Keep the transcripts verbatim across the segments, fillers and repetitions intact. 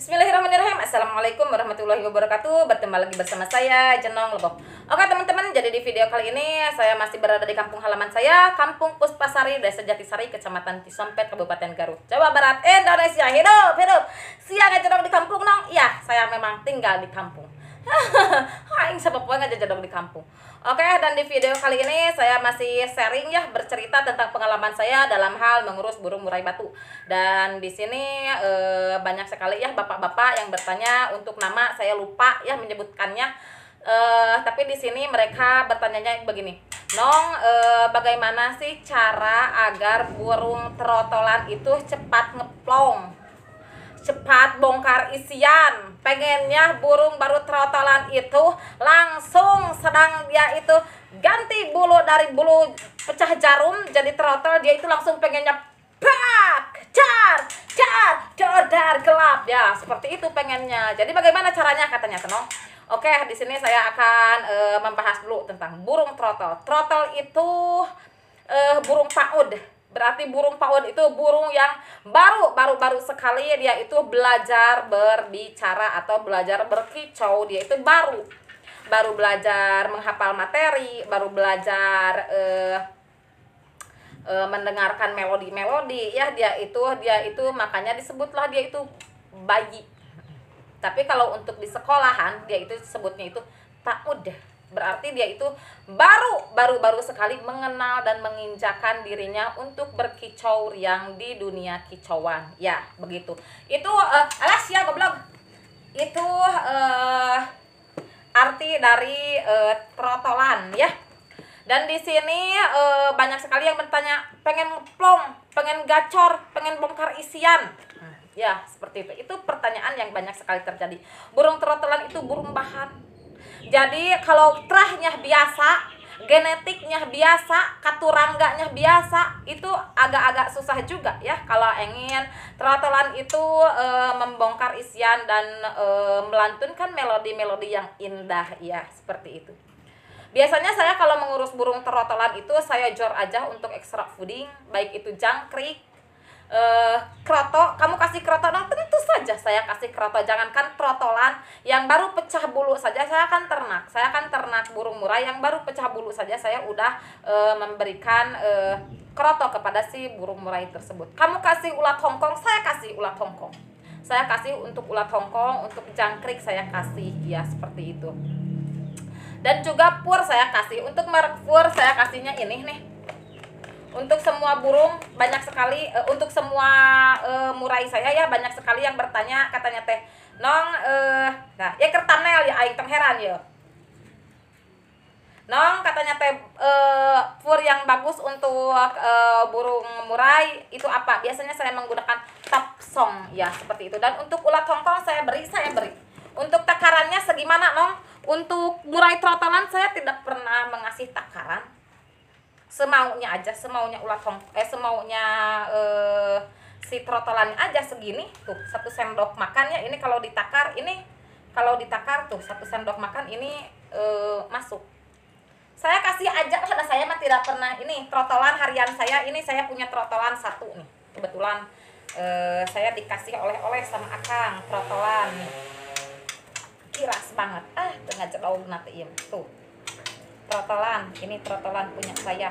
Bismillahirrahmanirrahim. Assalamualaikum warahmatullahi wabarakatuh. Bertemu lagi bersama saya Jenong Leboh. Oke teman-teman, jadi di video kali ini saya masih berada di kampung halaman saya, Kampung Puspasari, Desa Jatisari, Kecamatan Cisompet, Kabupaten Garut, Jawa Barat, Indonesia. Hidup, hidup. Siang aja dong di kampung nong. Ya, saya memang tinggal di kampung. Aing sebab aja jadong di kampung. Oke, dan di video kali ini saya masih sharing ya, bercerita tentang pengalaman saya dalam hal mengurus burung murai batu. Dan di sini e, banyak sekali ya bapak-bapak yang bertanya untuk nama, saya lupa ya menyebutkannya. E, tapi di sini mereka bertanyanya begini, Nong, e, bagaimana sih cara agar burung trotolan itu cepat ngeplong, cepat bongkar isian? Pengennya burung baru trotolan itu langsung sedang dia itu ganti bulu dari bulu pecah jarum jadi trotol, dia itu langsung pengennya brak, car, car, dodar, gelap ya, seperti itu pengennya. Jadi bagaimana caranya katanya tenong? Oke, di sini saya akan e, membahas dulu tentang burung trotol. Trotol itu e, burung paud. Berarti burung paud itu burung yang baru baru baru sekali dia itu belajar berbicara atau belajar berkicau. Dia itu baru baru belajar menghafal materi, baru belajar eh, eh, mendengarkan melodi-melodi ya. Dia itu dia itu makanya disebutlah dia itu bayi. Tapi kalau untuk di sekolahan dia itu sebutnya itu paud. Berarti dia itu baru baru baru sekali mengenal dan menginjakan dirinya untuk berkicau yang di dunia kicauan ya, begitu. Itu uh, alas ya goblok. Itu uh, arti dari uh, trotolan ya. Dan di sini uh, banyak sekali yang bertanya, pengen ngeplong, pengen gacor, pengen bongkar isian. Ya, seperti itu. Itu pertanyaan yang banyak sekali terjadi. Burung trotolan itu burung bahan. Jadi kalau terahnya biasa, genetiknya biasa, katurangganya biasa, itu agak-agak susah juga ya kalau ingin trotolan itu e, membongkar isian dan e, melantunkan melodi-melodi yang indah ya, seperti itu. Biasanya saya kalau mengurus burung trotolan itu saya jor aja untuk extra fooding, baik itu jangkrik, Uh, kroto, kamu kasih kroto dong, tentu saja saya kasih kroto. Jangankan trotolan yang baru pecah bulu saja saya akan ternak, saya akan ternak burung murai yang baru pecah bulu saja saya udah uh, memberikan uh, kroto kepada si burung murai tersebut. Kamu kasih ulat Hongkong, saya kasih ulat Hongkong, saya kasih untuk ulat Hongkong, untuk jangkrik saya kasih ya, seperti itu. Dan juga pur saya kasih, untuk merek pur saya kasihnya ini nih. Untuk semua burung banyak sekali, uh, untuk semua uh, murai saya ya banyak sekali yang bertanya, katanya teh nong uh, nah ya kertanel ya aing teng heran ya nong, katanya teh uh, fur yang bagus untuk uh, burung murai itu apa? Biasanya saya menggunakan top song ya, seperti itu. Dan untuk ulat Hongkong saya beri saya beri untuk takarannya segimana nong? Untuk murai trotolan saya tidak pernah mengasih takaran, semaunya aja, semaunya ulat hong eh semaunya eh, si trotolannya aja segini tuh, satu sendok makan ya. Ini kalau ditakar, ini kalau ditakar tuh satu sendok makan ini eh, masuk. Saya kasih aja karena saya mah tidak pernah ini trotolan harian saya. Ini saya punya trotolan satu nih, kebetulan eh, saya dikasih oleh-oleh sama akang trotolan nih, kiras banget ah tengah jauh nanti tuh trotolan, ini trotolan punya saya,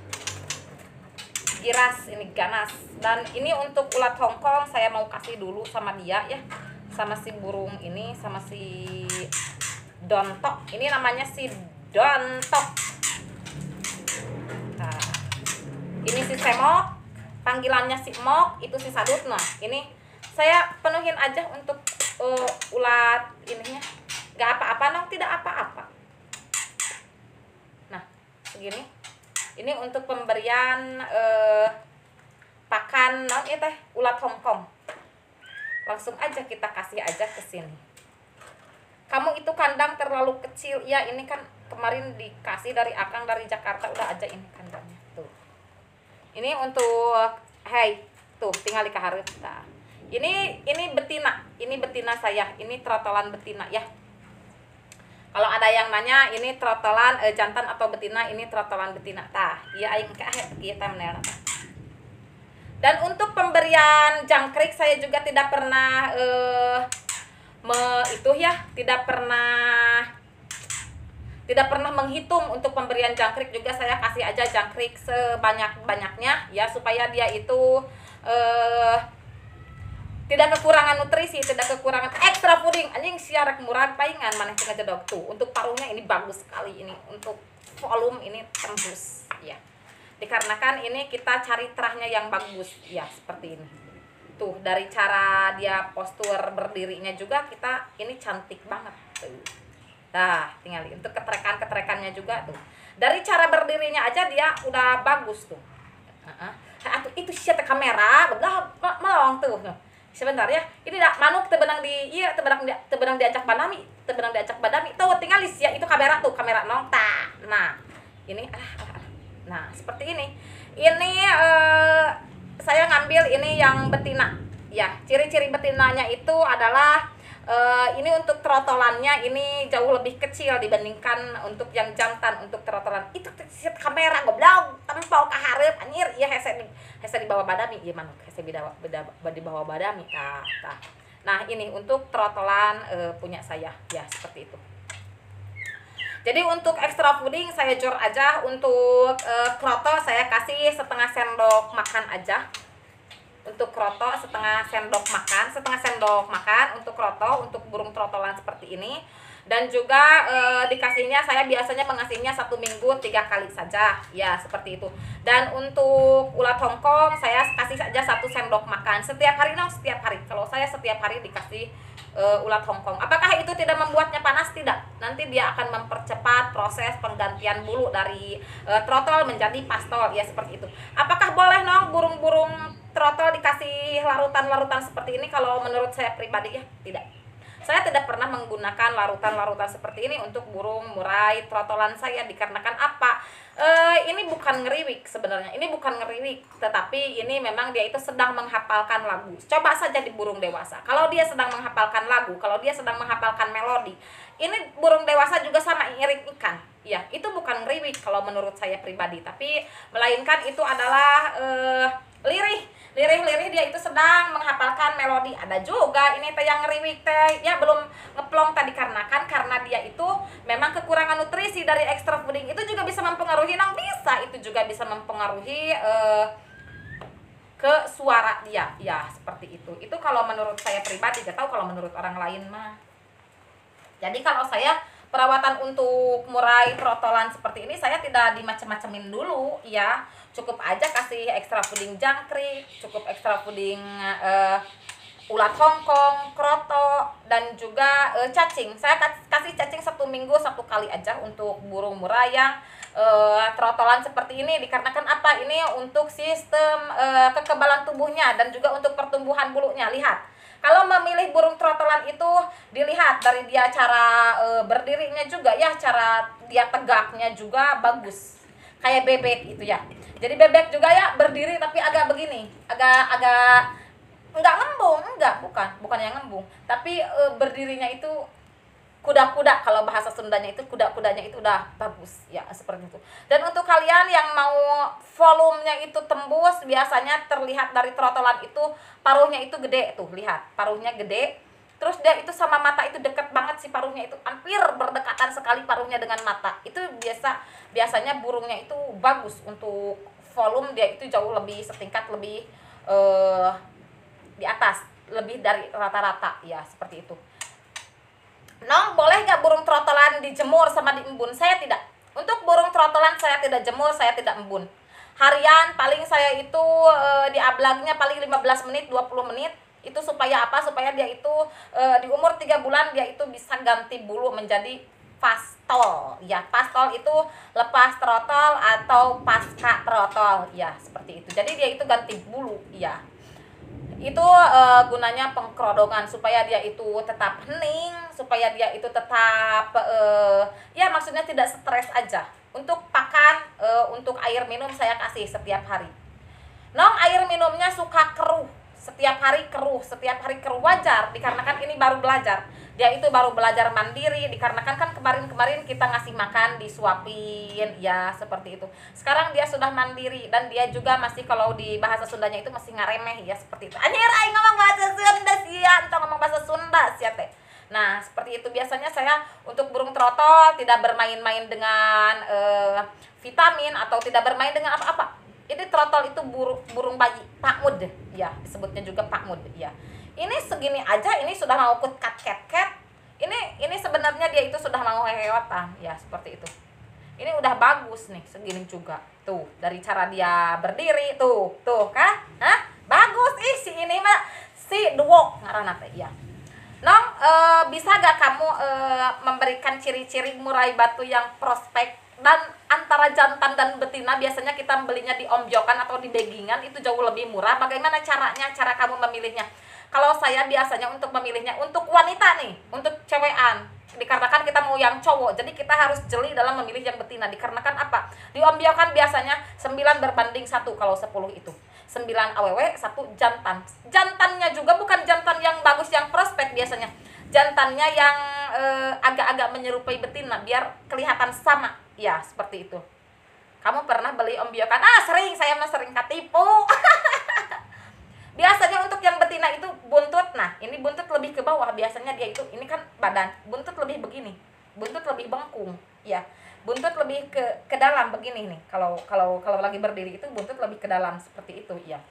giras, ini ganas. Dan ini untuk ulat Hongkong saya mau kasih dulu sama dia ya, sama si burung ini, sama si dontok, ini namanya si dontok. Nah, ini si semok, panggilannya si mok, itu si sadut. Nah ini saya penuhin aja untuk uh, ulat ininya, gak apa-apa nong, tidak apa-apa. Segini, ini untuk pemberian eh, pakan non itu teh ulat Hongkong. Langsung aja kita kasih aja ke sini. Kamu itu kandang terlalu kecil ya, ini kan kemarin dikasih dari akang dari Jakarta, udah aja ini kandangnya tuh. Ini untuk hey tuh tinggal dikaharep. Nah, ini ini betina, ini betina saya, ini trotolan betina ya. Kalau ada yang nanya ini trotolan eh, jantan atau betina, ini trotolan betina. Tah, iya aing ka ieu teh menelna. Dan untuk pemberian jangkrik saya juga tidak pernah eh, me, itu ya tidak pernah tidak pernah menghitung untuk pemberian jangkrik juga. Saya kasih aja jangkrik sebanyak-banyaknya ya, supaya dia itu eh, tidak kekurangan nutrisi, tidak kekurangan extra fooding. Anjing siarek murah paingan mana cenah jedog tuh. Untuk paruhnya ini bagus sekali, ini untuk volume ini tembus ya. Dikarenakan ini kita cari terahnya yang bagus ya, seperti ini. Tuh dari cara dia postur berdirinya juga kita ini cantik banget tuh. Nah, tinggal untuk ketrekan-ketrekannya juga tuh. Dari cara berdirinya aja dia udah bagus tuh. Heeh. Uh-uh. Itu siapa kamera, belah melong tuh. Sebentar ya. Ini dah manuk tebenang di iya tebenang di tebenang diacak badami, tebenang diacak badami. Tuh tinggal ya itu kamera tuh, kamera nong ta. Nah, ini ah, ah, ah. Nah, seperti ini. Ini uh, saya ngambil ini yang betina. Ya, ciri-ciri betinanya itu adalah Uh, ini untuk trotolannya ini jauh lebih kecil dibandingkan untuk yang jantan. Untuk trotolan itu set kamera goblok tempel ka hareup anjir ieu hese di hese di bawah badami ieu manuk hese di bawah di bawah badami tah tah. Nah, ini untuk trotolan uh, punya saya ya, seperti itu. Jadi untuk extra fooding saya jor aja. Untuk uh, kroto saya kasih setengah sendok makan aja. Untuk kroto setengah sendok makan, setengah sendok makan untuk kroto, untuk burung trotolan seperti ini. Dan juga e, dikasihnya saya biasanya mengasihnya satu minggu tiga kali saja ya, seperti itu. Dan untuk ulat Hongkong saya kasih saja satu sendok makan setiap hari. No, setiap hari. Kalau saya setiap hari dikasih e, ulat Hongkong. Apakah itu tidak membuatnya panas? Tidak. Nanti dia akan mempercepat proses penggantian bulu dari e, trotol menjadi pastol ya, seperti itu. Apakah boleh no burung-burung trotol dikasih larutan-larutan seperti ini? Kalau menurut saya pribadi ya tidak. Saya tidak pernah menggunakan larutan-larutan seperti ini untuk burung murai trotolan saya. Dikarenakan apa? E, ini bukan ngeriwik sebenarnya. Ini bukan ngeriwik, tetapi ini memang dia itu sedang menghafalkan lagu. Coba saja di burung dewasa. Kalau dia sedang menghafalkan lagu, kalau dia sedang menghafalkan melodi, ini burung dewasa juga sama iring ikan. Ya, itu bukan ngeriwik kalau menurut saya pribadi, tapi melainkan itu adalah e, lirih. Lirih-lirih dia itu sedang menghafalkan melodi. Ada juga ini teh yang ngeriwik teh ya belum ngeplong tadi, karenakan karena dia itu memang kekurangan nutrisi dari extra fooding. Itu juga bisa mempengaruhi nang bisa itu juga bisa mempengaruhi eh, ke suara dia ya, seperti itu. Itu kalau menurut saya pribadi, gak tahu kalau menurut orang lain mah. Jadi kalau saya perawatan untuk murai trotolan seperti ini saya tidak dimacem-macemin dulu ya. Cukup aja kasih extra fooding jangkrik, cukup extra fooding uh, ulat Hongkong, kroto, dan juga uh, cacing. Saya kasih cacing satu minggu satu kali aja untuk burung murai yang uh, trotolan seperti ini. Dikarenakan apa? Ini untuk sistem uh, kekebalan tubuhnya dan juga untuk pertumbuhan bulunya. Lihat, kalau memilih burung trotolan itu dilihat dari dia cara e, berdirinya juga ya, cara dia tegaknya juga bagus. Kayak bebek itu ya. Jadi bebek juga ya berdiri tapi agak begini, agak agak enggak ngembung, enggak, bukan, bukan yang ngembung, tapi e, berdirinya itu kuda-kuda. Kalau bahasa Sundanya itu kuda-kudanya itu udah bagus ya, seperti itu. Dan untuk kalian yang mau volumenya itu tembus, biasanya terlihat dari trotolan itu paruhnya itu gede tuh, lihat paruhnya gede. Terus dia itu sama mata itu deket banget sih, paruhnya itu hampir berdekatan sekali paruhnya dengan mata. Itu biasa biasanya burungnya itu bagus untuk volume, dia itu jauh lebih setingkat lebih eh, di atas, lebih dari rata-rata ya, seperti itu. Nong, boleh gak burung trotolan dijemur sama diembun? Saya tidak. Untuk burung trotolan saya tidak jemur, saya tidak embun. Harian paling saya itu e, di ablagnya paling lima belas menit, dua puluh menit. Itu supaya apa? Supaya dia itu e, di umur tiga bulan dia itu bisa ganti bulu menjadi pastol. Ya, pastol itu lepas trotol atau pasca trotol. Ya, seperti itu. Jadi dia itu ganti bulu, ya. Itu e, gunanya pengkerodongan supaya dia itu tetap hening, supaya dia itu tetap e, ya maksudnya tidak stres aja. Untuk pakan, e, untuk air minum saya kasih setiap hari. Nong, air minumnya suka keruh, setiap hari keruh, setiap hari keruh, wajar dikarenakan ini baru belajar. Dia itu baru belajar mandiri, dikarenakan kan kemarin-kemarin kita ngasih makan disuapin ya, seperti itu. Sekarang dia sudah mandiri dan dia juga masih, kalau di bahasa Sundanya itu masih ngaremeh ya, seperti itu. Anjir aing ngomong bahasa Sunda sia, entah ngomong bahasa Sunda sia teh. seperti itu. Biasanya saya untuk burung trotol tidak bermain-main dengan uh, vitamin atau tidak bermain dengan apa-apa. Ini trotol itu burung burung bayi pakmud ya, disebutnya juga pakmud ya. Ini segini aja ini sudah mau kut kat ket ket. Ini ini sebenarnya dia itu sudah mau heheotan ya, seperti itu. Ini udah bagus nih segini juga. Tuh, dari cara dia berdiri tuh, tuh kan? Hah? Bagus ih si ini mah si duo ngaranna teh ya. Nong, e, bisa gak kamu e, memberikan ciri-ciri murai batu yang prospek dan antara jantan dan betina? Biasanya kita belinya di ombyokan atau di dagingan itu jauh lebih murah. Bagaimana caranya? Cara kamu memilihnya? Kalau saya biasanya untuk memilihnya untuk wanita nih, untuk cewekan. Dikarenakan kita mau yang cowok, jadi kita harus jeli dalam memilih yang betina. Dikarenakan apa? Di ombyokan biasanya sembilan berbanding satu kalau sepuluh itu. sembilan awewe, satu jantan. Jantannya juga bukan jantan yang bagus, yang prospek biasanya. Jantannya yang eh, agak-agak menyerupai betina biar kelihatan sama. Ya, seperti itu. Kamu pernah beli ombyokan? Ah, sering, saya mah sering ketipu. Biasanya untuk yang betina itu buntut. Nah, ini buntut lebih ke bawah. Biasanya dia itu, ini kan badan, buntut lebih begini. Buntut lebih bengkung, ya. Buntut lebih ke ke dalam begini nih. Kalau kalau kalau lagi berdiri itu buntut lebih ke dalam seperti itu, ya.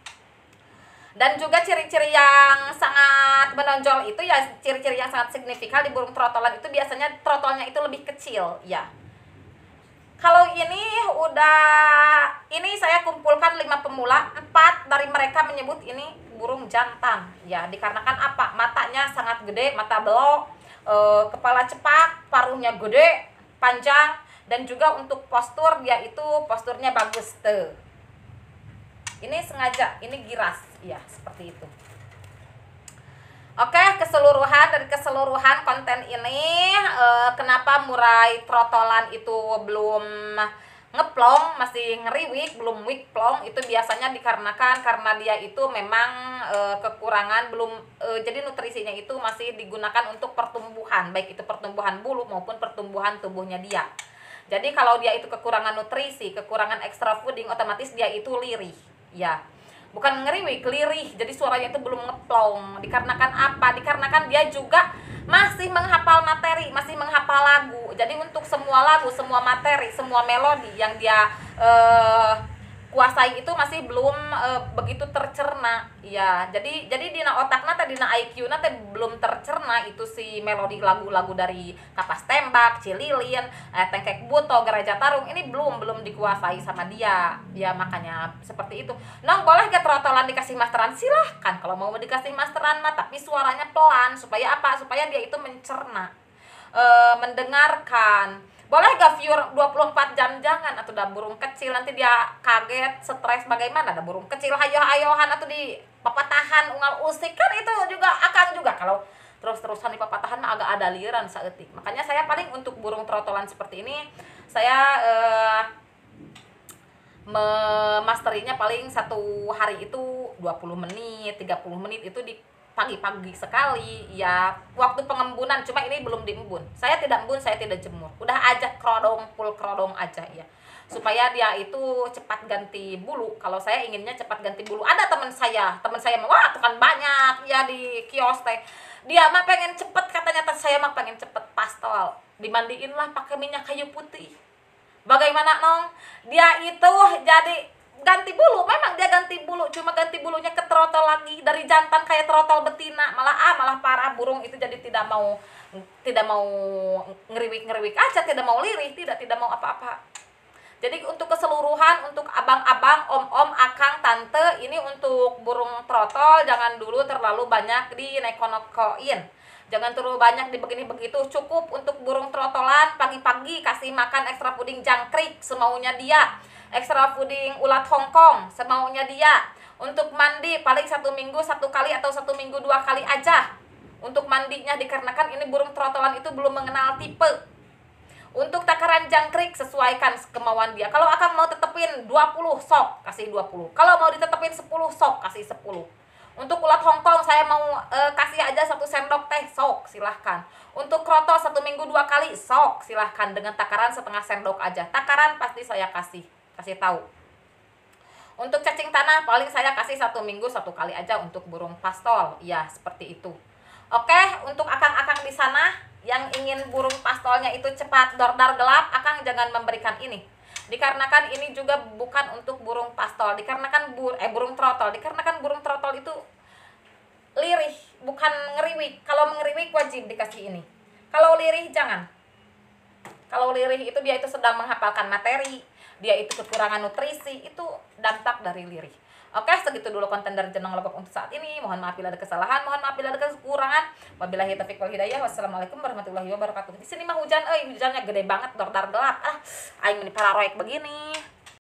Dan juga ciri-ciri yang sangat menonjol itu ya, ciri-ciri yang sangat signifikan di burung trotolan itu biasanya trotolnya itu lebih kecil, ya. Kalau ini udah, ini saya kumpulkan lima pemula, empat dari mereka menyebut ini burung jantan, ya. Dikarenakan apa? Matanya sangat gede, mata belok, e, kepala cepak, paruhnya gede, panjang, dan juga untuk postur dia itu posturnya bagus tuh. Ini sengaja, ini giras, ya seperti itu. Oke, keseluruhan dari keseluruhan konten ini eh, kenapa murai trotolan itu belum ngeplong, masih ngeriwik, belum wik plong, itu biasanya dikarenakan karena dia itu memang e, kekurangan belum e, jadi nutrisinya itu masih digunakan untuk pertumbuhan, baik itu pertumbuhan bulu maupun pertumbuhan tubuhnya dia. Jadi kalau dia itu kekurangan nutrisi, kekurangan extra fooding, otomatis dia itu lirih, ya. Bukan ngeriwik, lirih. Jadi suaranya itu belum ngeplong. Dikarenakan apa? Dikarenakan dia juga masih menghafal materi, masih menghafal lagu. Jadi untuk semua lagu, semua materi, semua melodi yang dia eh, kuasai itu masih belum eh, begitu tercerna. Ya, jadi jadi dina otakna teh, dina I Q-na teh belum tercerna itu si melodi lagu-lagu dari Kapas Tembak, Cililin, eh, Tengkek Buto, Gereja Tarung ini belum belum dikuasai sama dia. Ya makanya seperti itu. Nong, boleh gak trotolan dikasih masteran? Silahkan kalau mau dikasih masteran mah, tapi suaranya pelan supaya apa? Supaya dia itu mencerna, e, mendengarkan. Boleh gak viewer dua puluh empat jam? Jangan, atau udah burung kecil nanti dia kaget, stres bagaimana. Ada burung kecil hayo-hayohan atau di papatahan unggal usik kan itu juga akan juga kalau terus-terusan di papatahan mah agak ada liran saeutik. Makanya saya paling untuk burung trotolan seperti ini saya eh, memasterinya paling satu hari itu dua puluh menit, tiga puluh menit itu di pagi-pagi sekali ya, waktu pengembunan. Cuma ini belum diembun, saya tidak embun, saya tidak jemur, udah aja krodong, full krodong aja ya, supaya dia itu cepat ganti bulu. Kalau saya inginnya cepat ganti bulu. Ada teman saya, teman saya mah wah tuh kan banyak ya di kios teh, dia mah pengen cepet katanya, teh saya mah pengen cepet pastol, dimandiin lah pakai minyak kayu putih. Bagaimana nong, dia itu jadi ganti bulu, memang dia ganti bulu, cuma ganti bulunya ke trotol lagi, dari jantan kayak trotol betina, malah ah malah parah. Burung itu jadi tidak mau tidak mau ngeriwik-ngeriwik aja, tidak mau lirih, tidak tidak mau apa-apa. Jadi untuk keseluruhan, untuk abang-abang, om-om, akang, tante, ini untuk burung trotol jangan dulu terlalu banyak dineko-nekoin. Jangan terlalu banyak dibegini begitu. Cukup untuk burung trotolan pagi-pagi kasih makan ekstra puding jangkrik semaunya dia, ekstra puding ulat Hongkong semaunya dia. Untuk mandi paling satu minggu satu kali atau satu minggu dua kali aja untuk mandinya, dikarenakan ini burung trotolan itu belum mengenal tipe. Untuk takaran jangkrik sesuaikan kemauan dia. Kalau akan mau tetepin dua puluh sok kasih dua puluh, kalau mau ditetepin sepuluh sok kasih sepuluh. Untuk ulat Hongkong saya mau e, kasih aja satu sendok teh, sok silahkan. Untuk kroto satu minggu dua kali, sok silahkan dengan takaran setengah sendok aja. Takaran pasti saya kasih kasih tahu. Untuk cacing tanah paling saya kasih satu minggu satu kali aja untuk burung pastol, ya seperti itu. Oke, untuk akang-akang di sana yang ingin burung pastolnya itu cepat dordar gelap, akang jangan memberikan ini. Dikarenakan ini juga bukan untuk burung pastol, dikarenakan bur eh burung trotol, dikarenakan burung trotol itu lirih, bukan ngeriwik. Kalau ngeriwik wajib dikasih ini. Kalau lirih jangan. Kalau lirih itu dia itu sedang menghafalkan materi, dia itu kekurangan nutrisi, itu dampak dari lirih. Oke, segitu dulu konten dari Jenong Lebok untuk saat ini. Mohon maaf bila ada kesalahan, mohon maaf bila ada kekurangan. Wabillahi taufiq wal hidayah. Wassalamualaikum warahmatullahi wabarakatuh. Di sini mah hujan, eh hujannya gede banget, dordar gelap. Ah, aing ini pararoek begini.